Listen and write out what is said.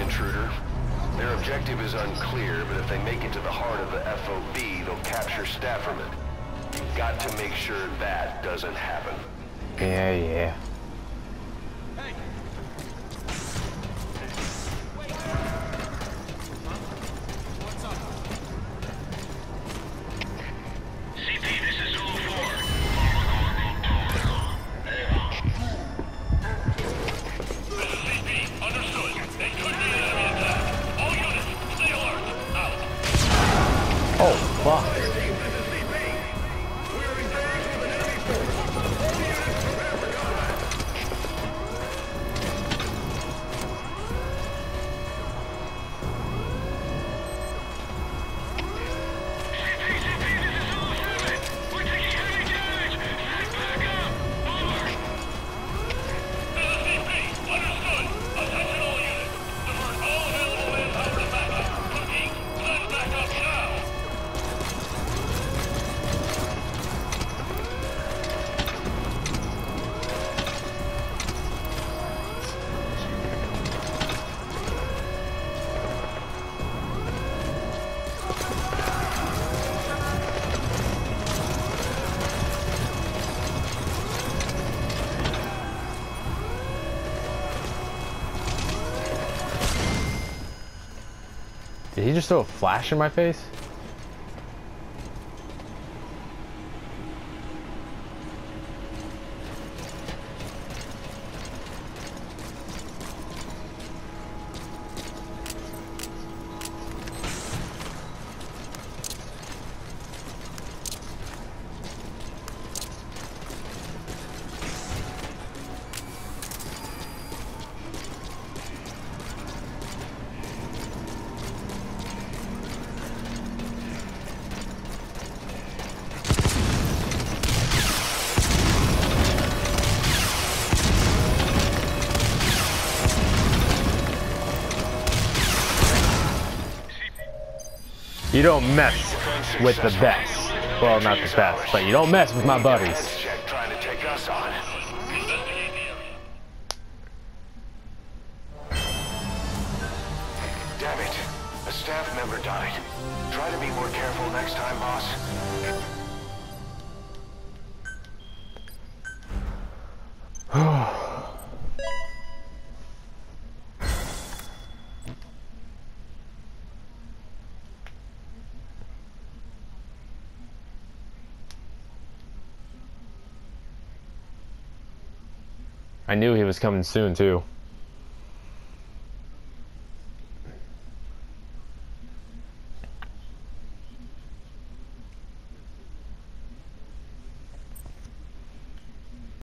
intruder. Their objective is unclear, but if they make it to the heart of the FOB, they'll capture Stafferman. You've got to make sure that doesn't happen. Yeah. Oh, fuck. Did he just throw a flash in my face? You don't mess with the best. Well, not the best, but you don't mess with my buddies. Trying to take us on. Damn it. A staff member died. Try to be more careful next time, boss. I knew he was coming soon, too.